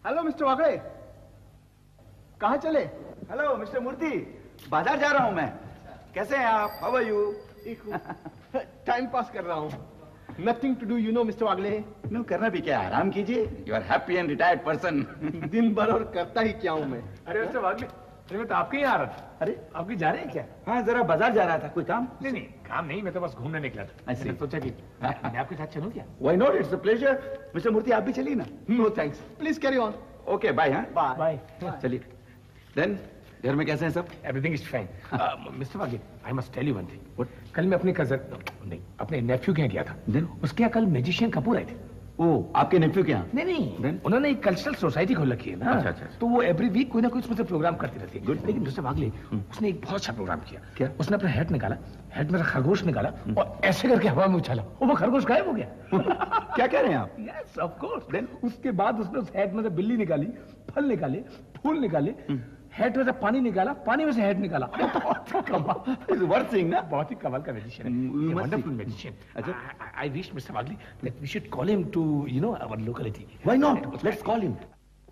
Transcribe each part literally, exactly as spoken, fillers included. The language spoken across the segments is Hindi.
हेलो मिस्टर वागले, कहाँ चले? हेलो मिस्टर मूर्ति, बाजार जा रहा हूँ मैं। कैसे हैं आप? How are you? Time pass कर रहा हूँ। Nothing to do you know mister Wagle. No, करना भी क्या, आराम कीजिए। You are happy and retired person. दिन भर और करता ही क्या हूँ मैं। अरे मिस्टर वागले, अरे मैं तो आपके ही आ रहा था। अरे आपकी जा रहे हैं क्या? हाँ, जरा बाजार जा रहा था। कोई काम? नहीं नहीं, काम नहीं, मैं तो बस घूमने निकला था। मैंने सोचा कि मैं, मैं आपके साथ चलूं क्या? Why not, it's a pleasure. Mister Murthy, आप भी चलिए ना। No thanks, please carry on. Okay, bye. हाँ, बाय। चलिए। देन घर में कैसे हैं सब? Everything is fine. Mister Wagle, I must tell you one thing. कल मैं अपने कजन नहीं अपने नेफ्यू के यहाँ गया था। Then? उसके यहाँ कल मैजिशियन कपूर आए थे। ओ, आपके नेफ्यू के यहाँ? नहीं नहीं, Then? उन्होंने एक कल्चरल सोसाइटी खोल रखी है ना। अच्छा, अच्छा, अच्छा। तो वो एवरी वीक कोई ना कोई उसमें प्रोग्राम करती रहती है। Good. लेकिन मिस्टर वागले, उसने एक बहुत अच्छा प्रोग्राम किया। क्या? उसने अपना हेड निकाला, हेड में खरगोश निकाला और ऐसे करके हवा में उछाला और वो खरगोश गायब हो गया। क्या कह रहे हैं आप? Yes of course. देन उसके बाद उसने उस हेड में से बिल्ली निकाली, फल निकाले, फूल निकाले, हेड में से पानी निकाला, पानी में से हेड निकाला। बहुत ही कमाल, वर्थ सीइंग ना? बहुत ही कमाल का मैजिशियन है, वंडरफुल मैजिशियन। अच्छा, I wish mister Wagle that we should call him to you know our locality. Why not, let's call him.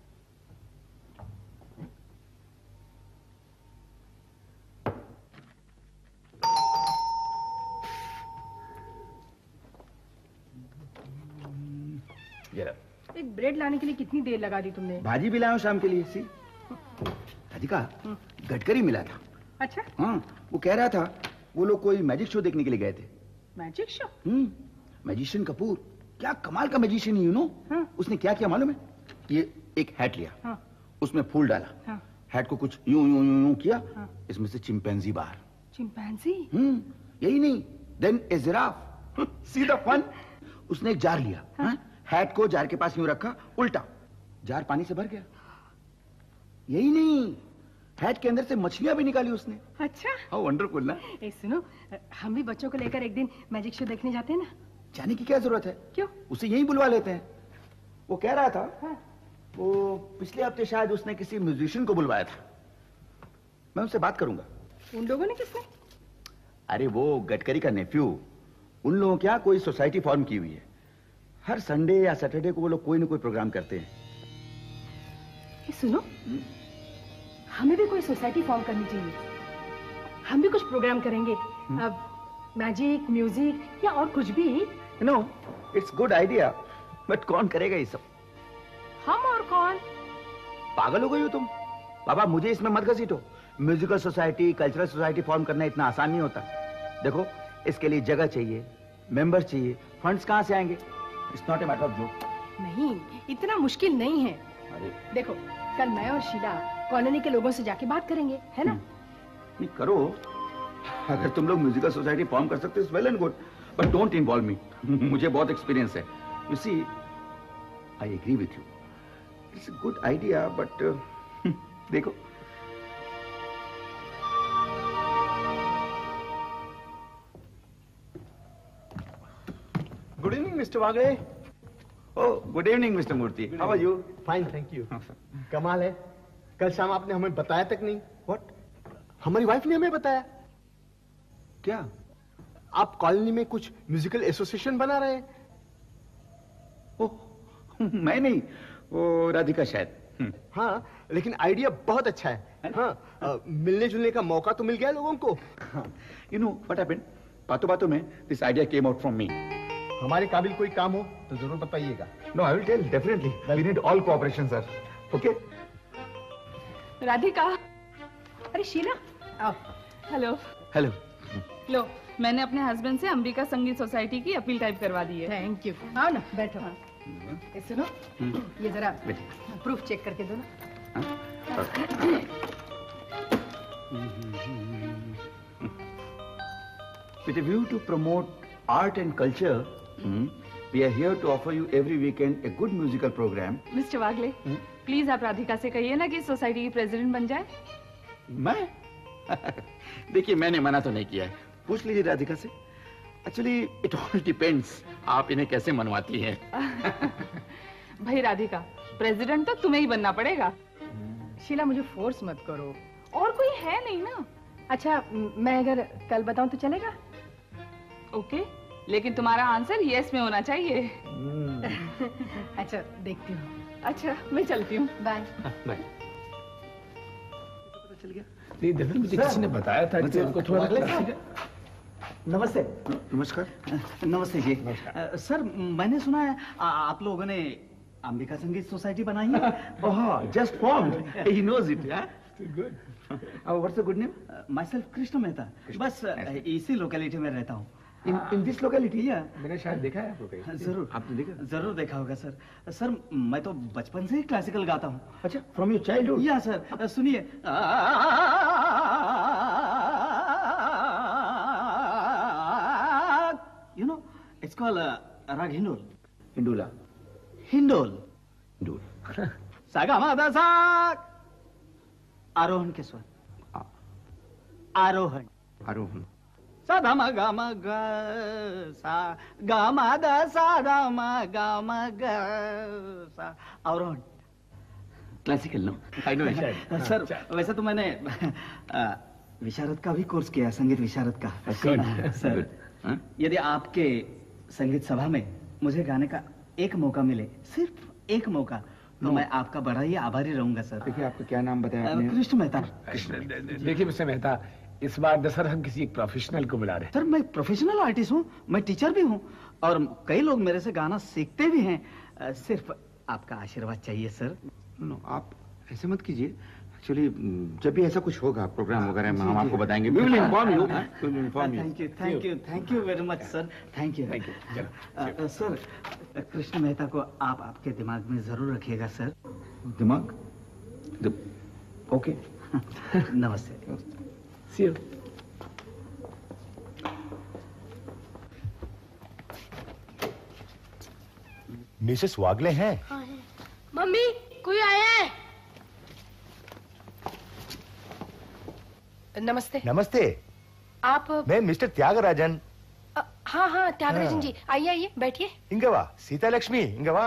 एक ब्रेड लाने के लिए कितनी देर लगा दी तुमने? भाजी भी लाया हूं शाम के लिए। सी राधिका, गडकरी मिला था। अच्छा, हाँ, वो कह रहा था वो लोग कोई मैजिक शो देखने के लिए गए थे। Magic show? Hmm, magician Kapoor क्या कमाल का मैजिशियन है, यू नो। हाँ। उसने क्या किया मालूम है? ये एक हैट लिया, हाँ। उसमें फूल डाला, हाँ। हैट को कुछ यूं यूं यूं यूं किया, हाँ। इसमें से चिंपैंजी बाहर। चिंपैंजी? हम्म, यही नहीं, then a giraffe. See the fun. उसने एक जार लिया, हाँ। हाँ? हैट को जार के पास यूं रखा, उल्टा जार पानी से भर गया। यही नहीं, हैट के अंदर से मछलियां भी निकाली उसने। अच्छा, हाउ वंडरफुल ना। ए सुनो, हम भी बच्चों को लेकर एक दिन मैजिक शो देखने जाते हैं ना? जाने की क्या जरूरत है? क्यों? उसे यहीं बुलवा लेते हैं। वो कह रहा था, हाँ। वो पिछले हफ्ते शायद उसने किसी म्यूजिशियन को बुलवाया था। मैं उससे बात करूंगा। उन लोगों ने किसने? अरे वो गडकरी का नेफ्यू। उन लोगों क्या कोई सोसाइटी फॉर्म की हुई है। हर संडे या सैटरडे को वो लोग कोई ना कोई प्रोग्राम करते हैं। ए सुनो, हमें भी कोई सोसाइटी फॉर्म करनी चाहिए। हम भी कुछ प्रोग्राम करेंगे। अब मैजिक, म्यूजिक या और कुछ भी। No, it's good idea, but कौन करेगा ये सब? हम और कौन? पागल हो गई हो तुम? बाबा, मुझे इसमें मत घसीटो। Musical society, cultural society form करना इतना आसान नहीं होता। देखो, इसके लिए जगह चाहिए, मेंबर चाहिए, फंड्स कहाँ से आएंगे? It's not a matter of joke. नहीं, इतना मुश्किल नहीं है। अरे देखो, कल मैं और शीला कॉलोनी के लोगों से जाके बात करेंगे, है ना? नहीं, करो। अगर तुम लोग म्यूजिकल सोसाइटी फॉर्म कर सकते हो, well and good, but don't involve me. मुझे बहुत एक्सपीरियंस है। You see, I agree with you, it's a good idea, but देखो। Good evening mister Wagle. Oh, good evening mister Murthy, how are you? Fine, thank you. कमाल है, कल शाम आपने हमें बताया तक नहीं। व्हाट? हमारी वाइफ ने हमें बताया। क्या? आप कॉलोनी में कुछ म्यूजिकल एसोसिएशन बना रहे हैं? ओह, मैं नहीं, वो राधिका शायद। हाँ, लेकिन आइडिया बहुत अच्छा है। हाँ, आ, मिलने जुलने का मौका तो मिल गया लोगों को। You know what happened? बातों बातों में this idea came out from me. हमारे काबिल कोई काम हो तो जरूर बताइएगा। No, I will tell definitely. We need all cooperation sir. Okay? Radhika. अरे शीला, आओ। हेलो। हेलो। लो, मैंने अपने हस्बैंड से अंबिका संगीत सोसाइटी की अपील टाइप करवा दी है। Thank you. आओ ना, बैठो। हाँ। ए, सुनो, ये जरा प्रूफ चेक करके दो ना। With a view to promote art and culture, hmm, we are here to offer you every weekend a good musical program. Mister Wagle, please आप राधिका से कहिए ना कि सोसाइटी की प्रेसिडेंट बन जाए। मैं? देखिए, मैंने मना तो नहीं किया है, पूछ लीजिए राधिका से। एक्चुअली इट ऑल डिपेंड्स, आप इन्हें कैसे मनवाती हैं। भाई राधिका, प्रेसिडेंट तो तुम्हें ही बनना पड़ेगा। शीला, मुझे फोर्स मत करो। और कोई है नहीं ना। अच्छा, मैं अगर कल बताऊं तो चलेगा? ओके, लेकिन तुम्हारा आंसर यस में होना चाहिए। अच्छा, देखती हूँ। अच्छा मैं चलती हूँ। बाय। बाय। चल गया। नहीं दरअसल मुझे किसी ने बताया था कि उनको थोड़ा नमस्ते। नमस्कार। नमस्ते जी। अ, सर मैंने सुना है आ, आप लोगों ने अंबिका संगीत सोसाइटी बनाई है। Oh, just formed. He knows it, yeah? Good. What's the good name? Myself Krishna Mehta. बस अ, इसी लोकेलिटी में रहता हूँ। In in this locality? या मैंने शायद देखा है आपको कहीं। जरूर आपने देखा? जरूर देखा होगा सर। सर मैं तो बचपन से ही क्लासिकल गाता हूँ। अच्छा, from your childhood? Yeah sir, uh, सुनिए। You know it's called raag Hindol. Hindola. Hindol. Hindol. सागा मादा साग। आरोहण के स्वर। आ- आरोहण। आरोहण। सा धा मा गा मा गा सा गा मा दा सा धा मा गा मा गा सा। आरोहण। Classical no? I know it. Sir वैसे तो मैंने अ, विशारद का भी कोर्स किया, संगीत विशारद का। सर हाँ? यदि आपके संगीत सभा में मुझे गाने का एक मौका मिले, सिर्फ एक मौका, तो मैं आपका बड़ा ही आभारी रहूंगा सर। देखिए, आपका क्या नाम बताया अ, आपने? कृष्ण मेहता। देखिए मिस्टर मेहता, इस बार दरअसल हम किसी एक प्रोफेशनल को बुला रहे हैं। सर मैं प्रोफेशनल आर्टिस्ट हूँ, मैं टीचर भी हूँ और कई लोग मेरे से गाना सीखते भी हैं। अ, सिर्फ आपका आशीर्वाद चाहिए सर। नो, आप ऐसे मत कीजिए। एक्चुअली जब भी ऐसा कुछ होगा प्रोग्राम वगैरह में, हम आपको बताएंगे। We will inform you. We will inform you. Thank you thank you thank you very much sir. Thank you thank you sir. Krishna Mehta को आप आपके दिमाग में जरूर रखिएगा सर। दिमाग? ओके। नमस्ते। See you. मिसेस वागले हैं? हाँ है। मम्मी कोई आया है? नमस्ते। नमस्ते। आप मैं मिस्टर त्यागराजन। अ, हाँ हाँ त्यागराजन हाँ। जी, आइए आइए बैठिए। इंगवा सीता लक्ष्मी इंगवा।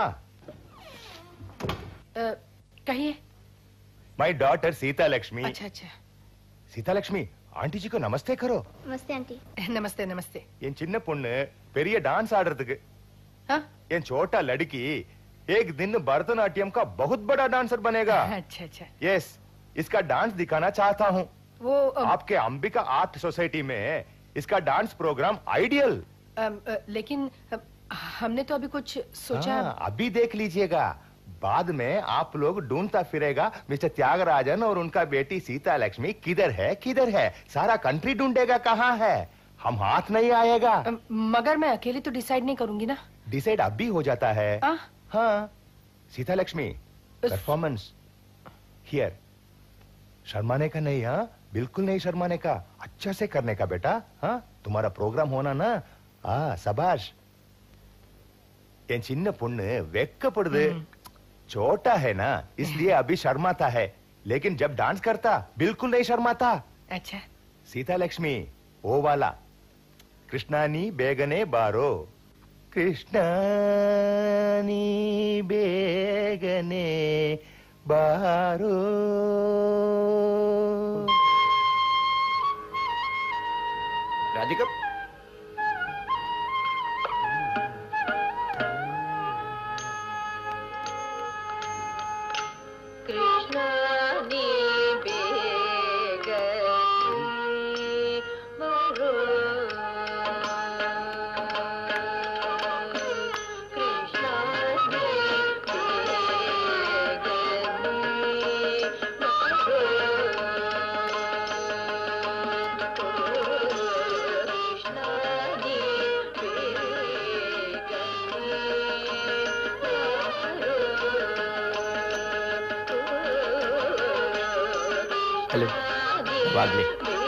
अ, कहिए। My daughter Sita Lakshmi. अच्छा अच्छा। सीता लक्ष्मी आंटी जी को नमस्ते करो। नमस्ते आंटी। नमस्ते नमस्ते। என் சின்ன பொண்ணு பெரிய டான்ஸ் ஆடுறதுக்கு। हाँ? என் छोटा लड़की एक दिन भरतनाट्यम का बहुत बड़ा डांसर बनेगा। अच्छा अच्छा। यस, इसका डांस दिखाना चाहता हूँ। वो अ, आपके अंबिका आर्ट सोसाइटी में इसका डांस प्रोग्राम आइडियल। अ, अ, लेकिन अ, हमने तो अभी कुछ सोचा। हाँ, अभी देख लीजिएगा, बाद में आप लोग ढूंढता फिरेगा मिस्टर त्यागराजन और उनका बेटी सीता लक्ष्मी किधर है किधर है, सारा कंट्री ढूंढेगा कहाँ है, हम हाथ नहीं आएगा। अ, मगर मैं अकेली तो डिसाइड नहीं करूंगी ना। डिसाइड अभी हो जाता है। आ? हाँ, सीता लक्ष्मी परफॉर्मेंस हियर। शर्माने का नहीं, हाँ बिल्कुल नहीं शर्माने का, अच्छा से करने का बेटा। हाँ, तुम्हारा प्रोग्राम होना ना। हाँ सबाश। என் சின்ன பொண்ணு வெக்கப்படுது, छोटा है ना इसलिए अभी शर्माता है, लेकिन जब डांस करता बिल्कुल नहीं शर्माता। अच्छा। सीता लक्ष्मी ओ वाला, कृष्णानी बेगने बारो, कृष्णानी बेगने बारो। राधिका, कृष्णानी बेगनी बरो, कृष्णानी बेगनी बरो, Krishnani hello Wagle.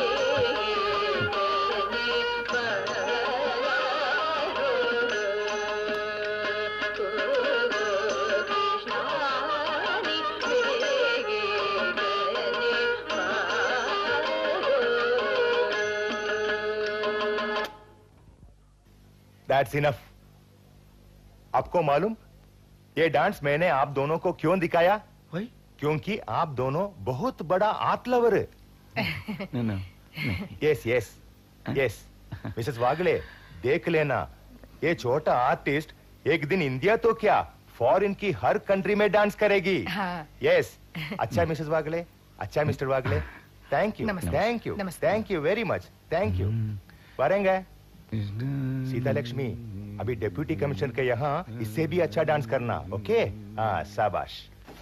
That's enough. आपको मालूम ये डांस मैंने आप दोनों को क्यों दिखाया? भाई? क्योंकि आप दोनों बहुत बड़ा आर्ट लवर है। No no. Yes yes yes. Missus Wagle देख लेना, ये छोटा आर्टिस्ट एक दिन इंडिया तो क्या फॉरेन की हर कंट्री में डांस करेगी। हाँ। यस। अच्छा मिसेस वागले, अच्छा मिस्टर वागले, थैंक यू, नमस्ते। थैंक यू, नमस्ते। Thank you very much, thank you. पारेंगे सीता लक्ष्मी, अभी डेप्यूटी कमिश्नर के यहाँ इससे भी अच्छा डांस करना, ओके? हाँ, शाबाश।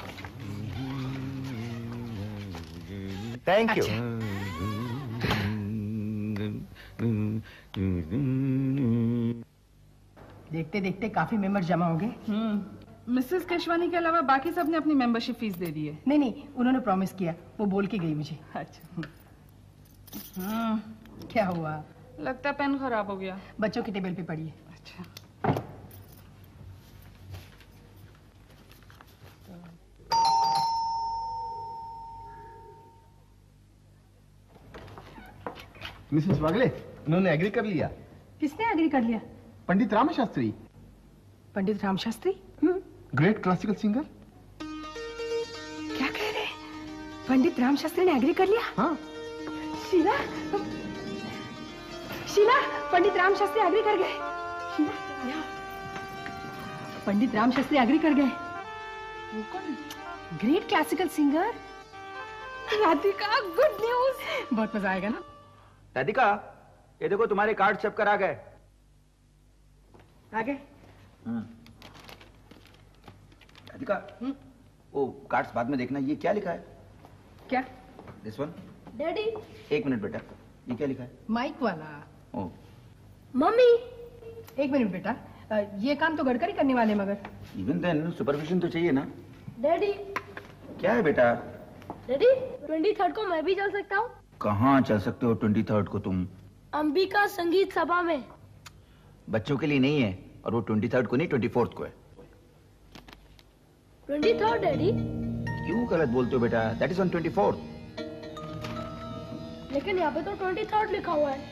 Thank you. देखते देखते काफी मेंबर्स जमा हो गए। हम्म मिसेस केशवानी के अलावा बाकी सब ने अपनी मेंबरशिप फीस दे दी है। नहीं नहीं, उन्होंने प्रॉमिस किया, वो बोल के गई मुझे। अच्छा। हम्म क्या हुआ? लगता है पेन खराब हो गया। बच्चों की टेबल पे पड़ी है। अच्छा। मिसेस वागले, उन्होंने एग्री कर लिया। किसने एग्री कर लिया? Pandit Ram Shastri, Pandit Ram Shastri. Great classical singer. क्या कह रहे हैं? पंडित राम शास्त्री ने एग्री कर लिया? हाँ। शीला, शीला, पंडित राम शास्त्री एग्री कर गए। शीला, यहाँ। पंडित राम शास्त्री एग्री कर गए। वो कौन? Great classical singer. Radhika, good news. बहुत मजा आएगा ना? राधिका, ये देखो तुम्हारे कार्ड छप कर आ गए। आ गए? राधिका, वो कार्ड्स बाद में देखना। ये क्या लिखा है? क्या? This one. डैडी, एक मिनट बेटा, ये क्या लिखा है? माइक वाला। ओ, मम्मी, एक मिनट बेटा, अ, ये काम तो गडकरी करने वाले हैं, मगर इवन देन सुपरविजन तो चाहिए ना। डैडी, क्या है बेटा? डैडी, ट्वेंटी थर्ड को मैं भी चल सकता हूँ? कहाँ चल सकते हो ट्वेंटी थर्ड को तुम? अंबिका संगीत सभा में। बच्चों के लिए नहीं है, और वो ट्वेंटी थर्ड को नहीं, ट्वेंटी फोर्थ को है। ट्वेंटी थर्ड डैडी, क्यों गलत बोलते हो बेटा? That is on twenty fourth. लेकिन यहाँ पे तो ट्वेंटी थर्ड लिखा हुआ है।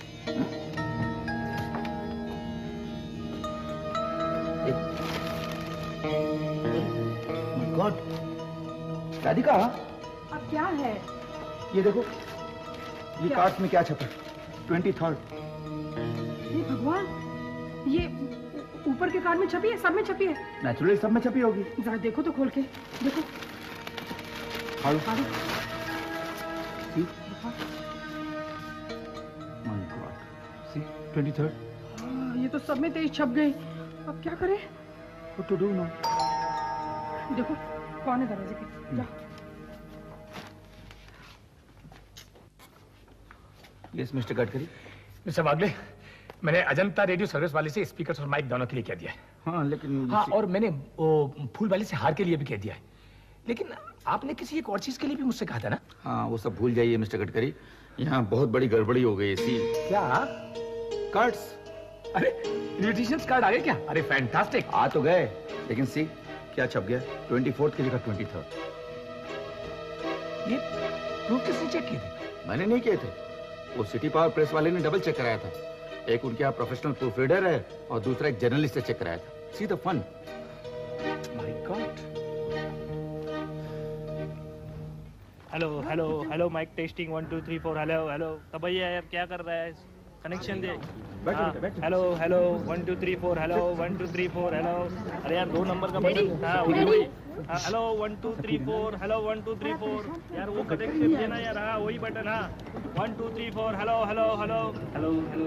माय गॉड, राधिका, अब क्या है? ये देखो, ये क्या? कार्ड्स में क्या छपा? Twenty third. हे भगवान, ये ऊपर के कार्ड में छपी है, सब में छपी है। नेचुरली सब में छपी होगी। जरा देखो तो खोल के, देखो। हाउ? आगे। My god, see twenty third. हाँ, ये तो सब में तेज छप गई। अब क्या करें? What to do now? देखो कौन है दरवाजे पे, जा। Yes mister Gadkari. Mister Wagle, मैंने अजंता रेडियो सर्विस वाले से स्पीकर और माइक दोनों के लिए कह दिया है। हाँ लेकिन हाँ, और मैंने वो फूल वाले से हार के लिए भी कह दिया है। लेकिन आपने किसी एक और चीज के लिए भी मुझसे कहा था ना? हाँ, वो सब भूल जाइए मिस्टर गडकरी, यहाँ बहुत बड़ी गड़बड़ी हो गई। सी क्या? कार्ड्स। अरे इन्विटेशंस कार्ड आ गए क्या? अरे फैंटास्टिक। आ तो गए, लेकिन सी क्या छप गया? ट्वेंटी फोर्थ की जगह ट्वेंटी थर्ड। ये प्रूफ किसने चेक किए थे? मैंने नहीं किए थे, वो सिटी पावर प्रेस वाले ने डबल चेक कराया था। एक उनके यहाँ प्रोफेशनल प्रूफ रीडर है और दूसरा एक जर्नलिस्ट से चेक कराया था। See the fun. My god. Hello hello hello, mike testing one two three four. Hello hello, तब भैया यार क्या कर रहा है? कनेक्शन दे। Hello hello, one two three four. Hello one two three four. Hello, अरे यार दो नंबर का बटन। हाँ वही वही। हाँ, hello one two three four. Hello one two three four. यार वो कनेक्शन देना यार। हाँ वही बटन। हाँ one two three four. Hello hello hello hello hello.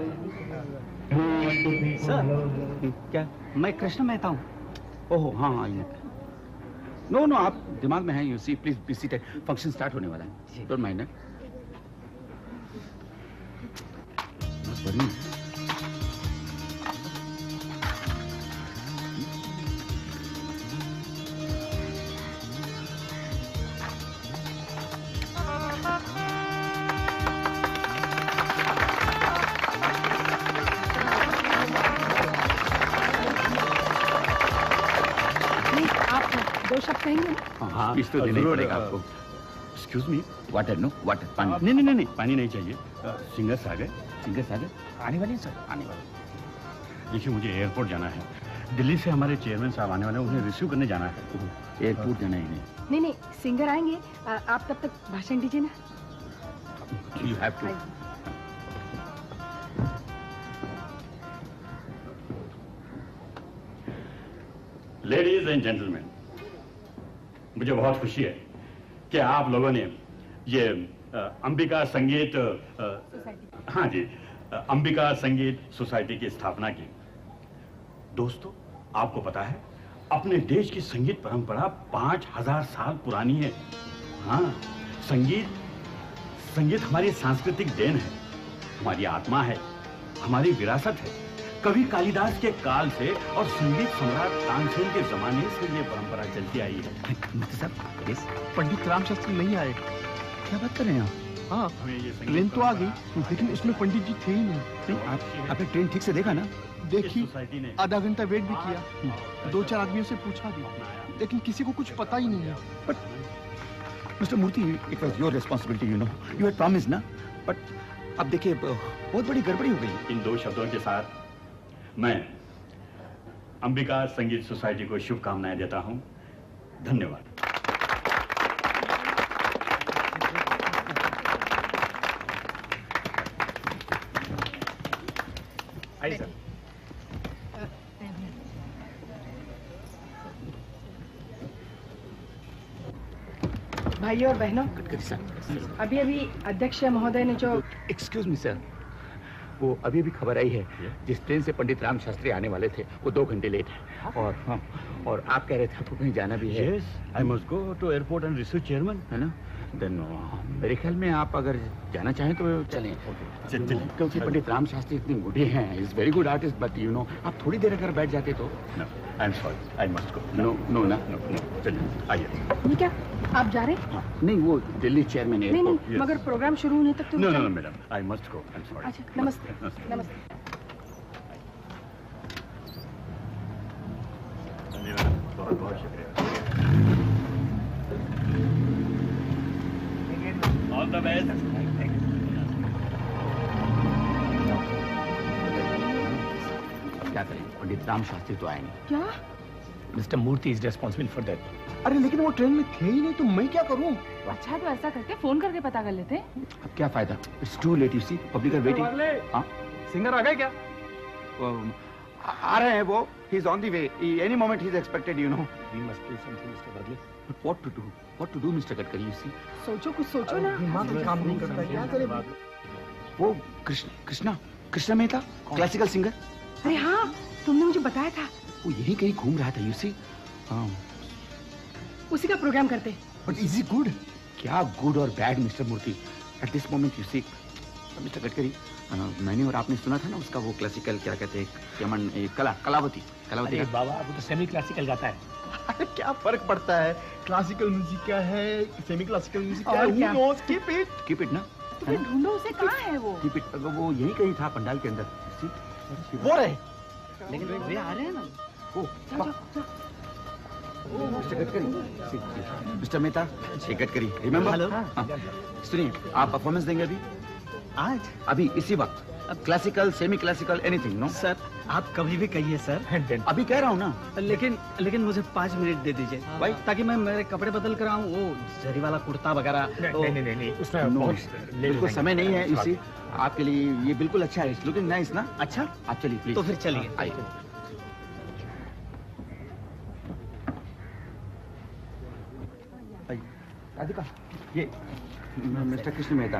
Sir, क्या मैं कृष्ण मेहता हूँ? ओहो हाँ हाँ, नो नो, आप दिमाग में हैं। You see, please be seated, function start होने वाला है। Don't mind. दो शब्द कहेंगे ना? हाँ, स्पीच तो देना ही पड़ेगा आपको। Excuse me, water no water, पानी। नहीं नहीं नहीं नहीं, पानी नहीं चाहिए। सिंगर्स आ गए। सिंगर्स आ गए? आने वाली है सर? आने वाले। देखिए मुझे एयरपोर्ट जाना है। दिल्ली से हमारे चेयरमैन साहब आने वाले हैं, उन्हें रिसीव करने जाना है। एयरपोर्ट जाना ही नहीं। नहीं नहीं, सिंगर आएंगे, आ, आप तब तक भाषण दीजिए ना। You have to. Ladies and gentleman, मुझे बहुत खुशी है कि आप लोगों ने ये अ, अंबिका संगीत अ, हाँ जी अ, अंबिका संगीत सोसाइटी की स्थापना की। दोस्तों, आपको पता है अपने देश की संगीत परंपरा पांच हजार साल पुरानी है। हाँ, संगीत संगीत हमारी सांस्कृतिक देन है, हमारी आत्मा है, हमारी विरासत है। कवि कालिदास के काल से और संगीत सम्राट तानसेन के जमाने से ये परंपरा चलती आई है। साहब, यस, पंडित राम शास्त्री नहीं आए। क्या बात कर रहे हैं आप? हाँ, हमें ये संगीत ट्रेन तो आ गई, परंपरा- लेकिन इसमें पंडित जी थे ही नहीं। नहीं, आप आपने ट्रेन ठीक से देखा ना? देखी, सोसाइटी ने आधा घंटा वेट भी किया, दो चार आदमियों से पूछा भी, लेकिन किसी को कुछ पता ही नहीं है। Mister Murthy, it was your responsibility, you know, you had promised ना। बट अब देखिए, बहुत बड़ी गड़बड़ी हो गई। इन दो शब्दों के साथ मैं अंबिका संगीत सोसाइटी को शुभकामनाएं देता हूं। धन्यवाद। आइए सर। भाइयों और बहनों, अभी अभी अध्यक्ष महोदय ने जो एक्सक्यूज मी सर, वो अभी अभी खबर आई है, जिस ट्रेन से पंडित राम शास्त्री आने वाले थे वो दो घंटे लेट है। और हाँ, और आप कह रहे थे आपको कहीं जाना भी है। Yes, I must go to airport and receive chairman. है ना? देन मेरे ख्याल में आप अगर जाना चाहें तो चलें। चलिए। क्योंकि पंडित राम शास्त्री इतनी बूढ़े हैं, is very good artist, but you know आप थोड़ी देर अगर बैठ जाते तो। No, I'm sorry. I must go. No no ना No, no. चलिए, आइए। ये क्या आप जा रहे हैं? नहीं, वो दिल्ली चेयरमैन नहीं नहीं, yes. मगर प्रोग्राम शुरू होने तक तो No, no, रुक no, madam. I must go. I'm sorry. अच्छा, नमस्ते नमस्ते। धन्यवाद, बहुत बहुत शुक्रिया। All the best. अब क्या करें, पंडित राम शास्त्री तो आए नहीं। क्या? Mister Murthy is responsible for that. अरे लेकिन वो ट्रेन में थे ही नहीं, तो मैं क्या करूं? अच्छा, तो ऐसा करते फोन करके पता कर लेते। अब क्या फायदा, it's too late, you see, public are waiting. हाँ, सिंगर आ गए क्या? आ रहे हैं वो, he is on the way, any moment he is expected, you know. We must do something mister Varle. But what to do, what to do mister Gadkari, you see. सोचो, कुछ सोचो ना। दिमाग में काम नहीं करता, क्या करें? वो कृष्ण कृष्णा कृष्णा मेहता, क्लासिकल सिंगर, अरे हाँ, तुमने मुझे बताया था, वो यही कहीं घूम रहा था, यू सी। उसी का प्रोग्राम करते। But is it good? क्या गुड और bad mister Murthy, at this moment, you see. Mister Gadkari, मैंने और आपने सुना था ना उसका वो क्लासिकल क्या कहते हैं, यमन ए, कला कलावती कलावती अरे बाबा, वो तो सेमी क्लासिकल गाता है। अरे क्या फर्क पड़ता है, क्लासिकल म्यूजिक क्या है, सेमी क्लासिकल म्यूजिक क्या और है? क्या? Who knows? Keep it. Keep it ना, तो फिर ढूंढो उसे, कहाँ है वो? कीप इट, वो यही कहीं था पंडाल के अंदर, सी। वो रहे। लेकिन वे आ रहे हैं ना। ओ, जाओ, जाओ। Mister Gadkari, mister Mehta, Shri Gadkari, remember? Hello. सुनिए, आप परफॉर्मेंस देंगे अभी आज अभी इसी वक्त, classical semi classical anything, no? Sir, आप कभी भी कहिए सर। अभी कह रहा हूँ ना। लेकिन लेकिन मुझे पाँच मिनट दे दीजिए भाई, ताकि मैं मेरे कपड़े बदल कर आऊँ, वो जरी वाला कुर्ता वगैरह। तो- नहीं नहीं नहीं, उसमें नो, बहुत बिल्कुल समय नहीं है, इसी आपके लिए ये बिल्कुल अच्छा है, लुकिंग नाइस ना। अच्छा, आप चलिए प्लीज। तो फिर चलिए। आइए। राधिका, ये मिस्टर कृष्ण मेहता।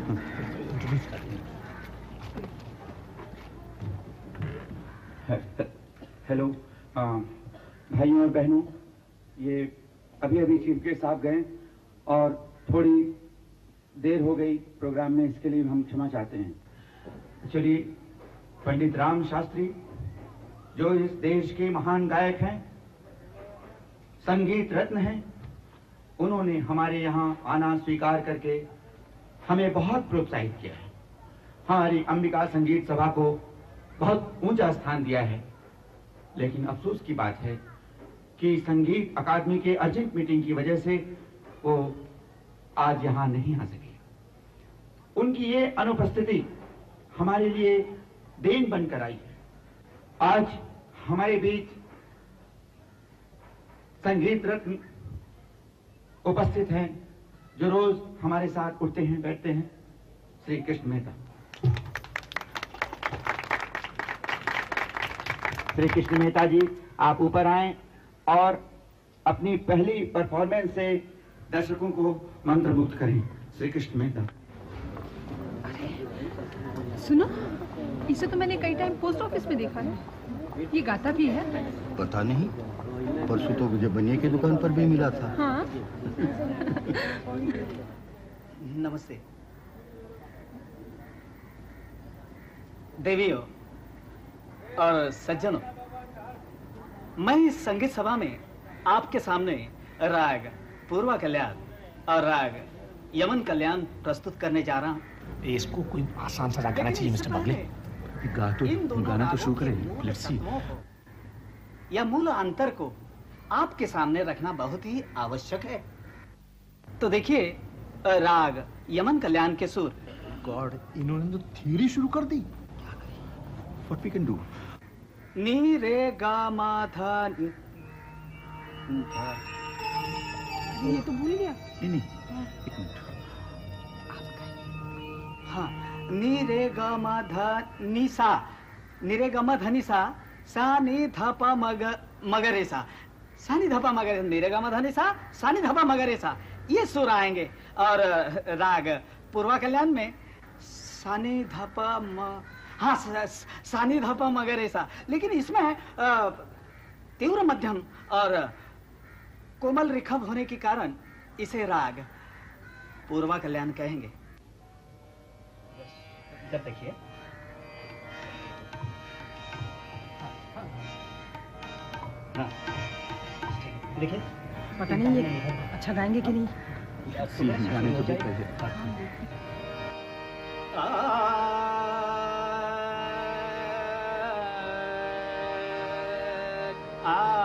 हेलो भाइयों और बहनों, ये अभी अभी चीफ गेस्ट साहब गए और थोड़ी देर हो गई प्रोग्राम में, इसके लिए हम क्षमा चाहते हैं। एक्चुअली पंडित राम शास्त्री जो इस देश के महान गायक हैं, संगीत रत्न हैं, उन्होंने हमारे यहाँ आना स्वीकार करके हमें बहुत प्रोत्साहित किया है, हमारी अंबिका संगीत सभा को बहुत ऊंचा स्थान दिया है। लेकिन अफसोस की बात है कि संगीत अकादमी के अर्जेंट मीटिंग की वजह से वो आज यहाँ नहीं आ सके। उनकी ये अनुपस्थिति हमारे लिए देन बनकर आई है। आज हमारे बीच संगीत रत्न उपस्थित हैं, जो रोज हमारे साथ उठते हैं बैठते हैं, श्री कृष्ण मेहता। श्री कृष्ण मेहता जी, आप ऊपर आए और अपनी पहली परफॉर्मेंस से दर्शकों को मंत्रमुग्ध करें। श्री कृष्ण मेहता। सुनो, इसे तो मैंने कई टाइम पोस्ट ऑफिस में देखा है। ये गाता भी है? पता नहीं, परसों तो मुझे बनिए की दुकान पर भी मिला था। हाँ। नमस्ते देवियों और सज्जनों, मैं इस संगीत सभा में आपके सामने राग पूर्वा कल्याण और राग यमन कल्याण प्रस्तुत करने जा रहा हूं। इसको कोई आसान सा गाना चाहिए मिस्टर बगले। गा तो गाना तो शुरू करें। Let's see. या मूल अंतर को आपके सामने रखना बहुत ही आवश्यक है। तो देखिए, राग यमन कल्याण के सुर। गॉड, इन्होंने तो थ्योरी शुरू कर दी। What we can do? नी रे गा मा धा नी। ये तो भूल गया। नहीं नहीं, एक मिनट। हाँ, नी रे गा मा धा नी सा, नी रे गा मा धा नी सा, सा नी धा पा मग मगरे सा, सा नी धा पा मगरे, नी रे गा मा धा नी सा, सा नी धा पा मगरे सा, ये सुर आएंगे। और राग पूर्वा कल्याण में सा नी धा पा म हाँ, सानी धपा मगर ऐसा। लेकिन इसमें तीव्र मध्यम और कोमल रिखव होने के कारण इसे राग पूर्वा कल्याण कहेंगे। जब देखिए, हाँ, देखिए, पता नहीं ये अच्छा गाएंगे कि नहीं। गाने तो देख रहे आ